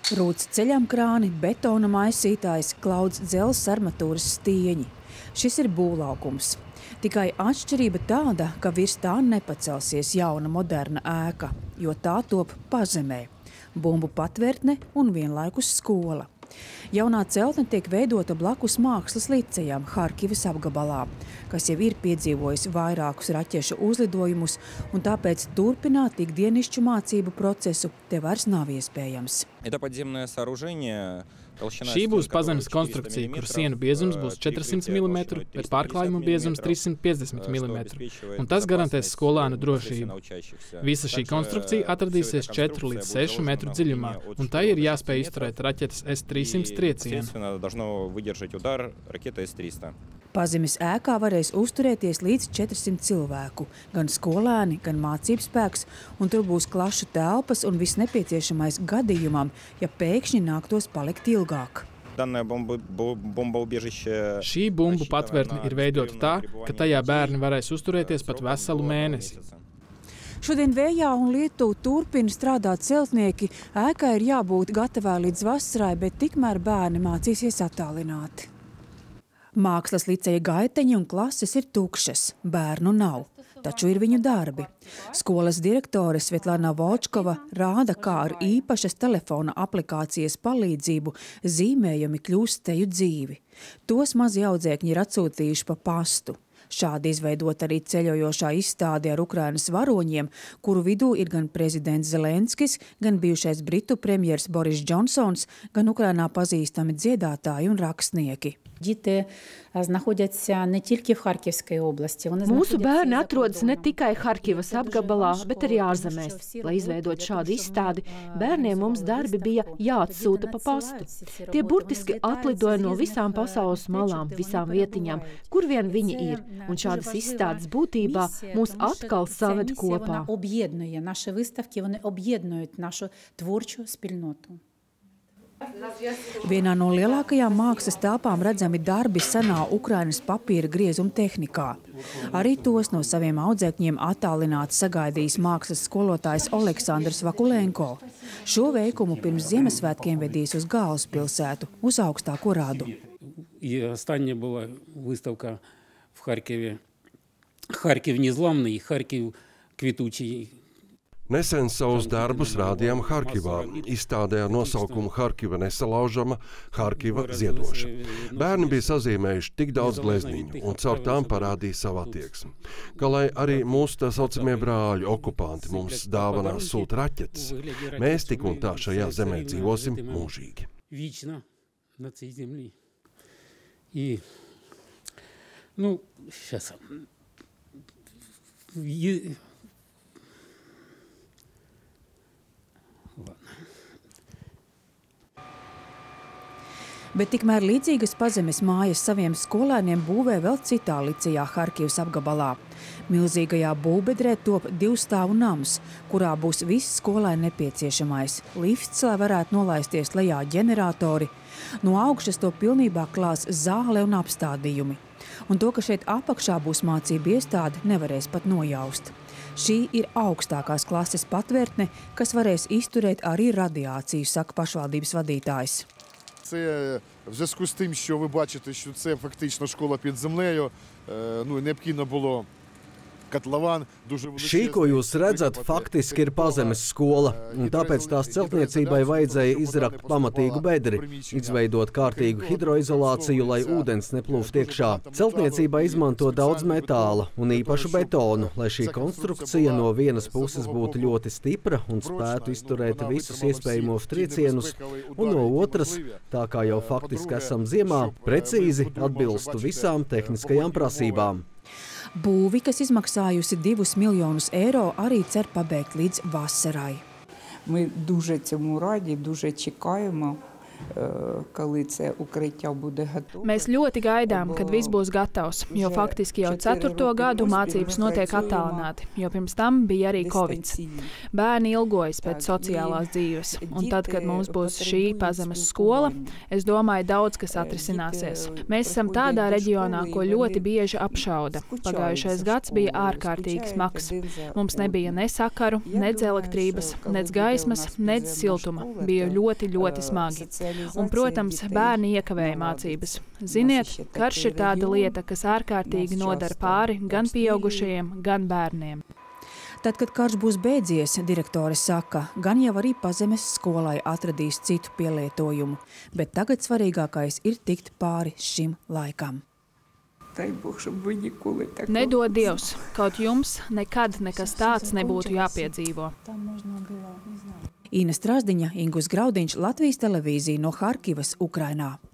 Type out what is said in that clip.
Rūts ceļam krāni, betona maisītājs, Klauds dzelzs armatūras stieņi. Šis ir būvlaukums. Tikai atšķirība tāda, ka virs tā nepacelsies jauna moderna ēka, jo tā top pazemē. Bumbu patvērtne un vienlaikus skola. Jaunā celtne tiek veidota blakus mākslas licejam Harkivas apgabalā, kas jau ir piedzīvojis vairākus raķešu uzlidojumus, un tāpēc turpināt ikdienišķu mācību procesu te vairs nav iespējams. Šī būs pazemes konstrukcija, kur sienu biezums būs 400 mm, bet pārklājuma biezums 350 mm, un tas garantēs skolēnu drošību. Visa šī konstrukcija atradīsies 4 līdz 6 metru dziļumā, un tai ir jāspēj izturēt raķetes S-300 triecienu. Pazemes ēkā varēs uzturēties līdz 400 cilvēku, gan skolēni, gan mācību spēks, un tur būs klašu telpas un viss nepieciešamais gadījumam, ja pēkšņi nāktos palikt ilgāk. Šī bumbu patvērtne ir veidota tā, ka tajā bērni varēs uzturēties pat veselu mēnesi. Šodien vējā un lietu turpina strādāt celtnieki. Ēkai ir jābūt gatavai līdz vasarai, bet tikmēr bērni mācīsies attālināti. Mākslas liceja gaiteņi un klases ir tukšas, bērnu nav, taču ir viņu darbi. Skolas direktore Svetlana Volčkova rāda, kā ar īpašas telefona aplikācijas palīdzību zīmējumi kļūst teju dzīvi. Tos mazi audzēkņi ir atsūtījuši pa pastu. Šādi izveidot arī ceļojošā izstāde ar Ukrainas varoņiem, kuru vidū ir gan prezidents Zelenskis, gan bijušais Britu premjers Boris Džonsons, gan Ukrainā pazīstami dziedātāji un rakstnieki. Mūsu bērni atrodas ne tikai Harkivas apgabalā, bet arī ārzemēs. Lai izveidot šādu izstādi, bērniem mums darbi bija jāatsūta pa pastu. Tie burtiski atlidoja no visām pasaules malām, visām vietiņām, kur vien viņi ir. Un šādas izstādes būtībā mūs atkal saved kopā. Vienā no lielākajām mākslas telpām redzami darbi senā Ukrainas papīra griezuma tehnikā. Arī tos no saviem audzēkņiem attālināti sagaidījis mākslas skolotājs Oleksandrs Vakulenko. Šo veikumu pirms Ziemassvētkiem vedīs uz galvaspilsētu, uz augstāko radu. Остання була виставка в Харкові. Харків незламний, Харків квітучий. Nesen savus darbus rādījām Harkivā, izstādē ar nosaukumu Harkiva nesalaužama, Harkiva ziedoša. Bērni bija sazīmējuši tik daudz glezniņu un caur tām parādīja savu attieksmi. Kā lai arī mūsu tā saucamie brāļi, okupanti mums dāvanā sūta raķetes, mēs tik un tā šajā zemē dzīvosim mūžīgi. Bet tikmēr līdzīgas pazemes mājas saviem skolēniem būvē vēl citā licejā Harkivas apgabalā. Milzīgajā būvbedrē top 2 stāvu nams, kurā būs viss skolai nepieciešamais. Lifts, lai varētu nolaisties lejā ģeneratori. No augšas to pilnībā klās zāle un apstādījumi. Un to, ka šeit apakšā būs mācību iestāde, nevarēs pat nojaust. Šī ir augstākās klases patvērtne, kas varēs izturēt arī radiāciju, saka pašvaldības vadītājs. Це в зв'язку з тим, що ви бачите, що це фактично школа під землею, необхідно було котлован дуже величезний. Šī, ko jūs redzat, faktiski ir pazemes skola, un tāpēc tās celtniecībai vajadzēja izrakt pamatīgu bedri, izveidot kārtīgu hidroizolāciju, lai ūdens neplūst iekšā. Celtniecībai izmanto daudz metāla un īpašu betonu, lai šī konstrukcija no vienas puses būtu ļoti stipra un spētu izturēt visus iespējamos triecienus, un no otras, tā kā jau faktiski esam ziemā, precīzi atbilstu visām tehniskajām prasībām. Būvi, kas izmaksājusi 2 miljonus eiro, arī cer pabeigt līdz vasarai. Ми дуже цьому раді, дуже чекаємо. Mēs ļoti gaidām, kad viss būs gatavs, jo faktiski jau 4. gadu mācības notiek attālināti, jo pirms tam bija arī Covid. Bērni ilgojas pēc sociālās dzīves, un tad, kad mums būs šī pazemes skola, es domāju, daudz kas atrisināsies. Mēs esam tādā reģionā, ko ļoti bieži apšauda. Pagājušais gads bija ārkārtīgi smags. Mums nebija ne sakaru, nec elektrības, nec gaismas, nec siltuma. Bija ļoti, ļoti smagi. Un, protams, bērni iekavēja mācības. Ziniet, karš ir tāda lieta, kas ārkārtīgi nodara pāri gan pieaugušajiem, gan bērniem. Tad, kad karš būs beidzies, direktore saka, gan jau arī pazemes skolai atradīs citu pielietojumu, bet tagad svarīgākais ir tikt pāri šim laikam. Nedod Dievs, kaut jums nekad nekas tāds nebūtu jāpiedzīvo. Ina Strasdiņa, Ingus Graudiņš, Latvijas televīzija no Harkivas, Ukrainā.